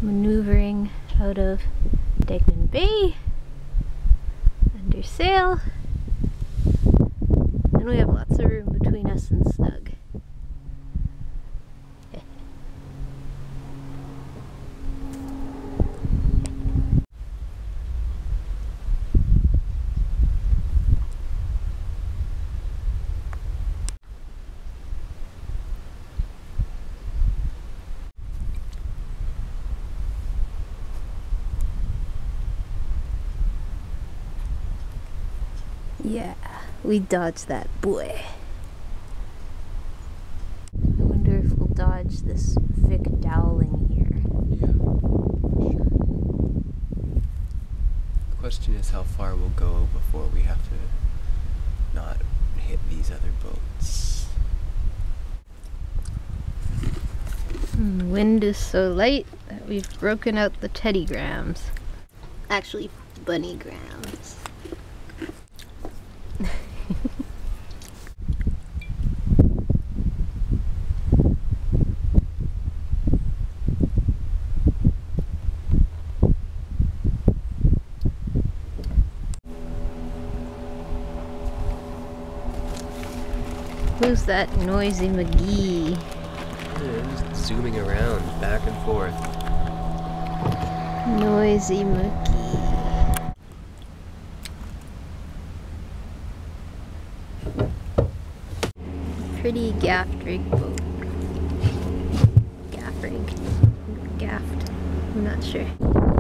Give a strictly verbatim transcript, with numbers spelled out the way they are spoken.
maneuvering out of Degman Bay under sail, and we have lots of room between us and snug. Yeah, we dodged that boy. I wonder if we'll dodge this Vic Dowling here. Yeah, sure. The question is how far we'll go before we have to not hit these other boats. And the wind is so light that we've broken out the teddygrams. Actually, bunnygrams. Who's that noisy McGee? Yeah, just zooming around, back and forth. Noisy McGee. Pretty gaffed rig boat. Gaff rig. Gaffed. I'm not sure.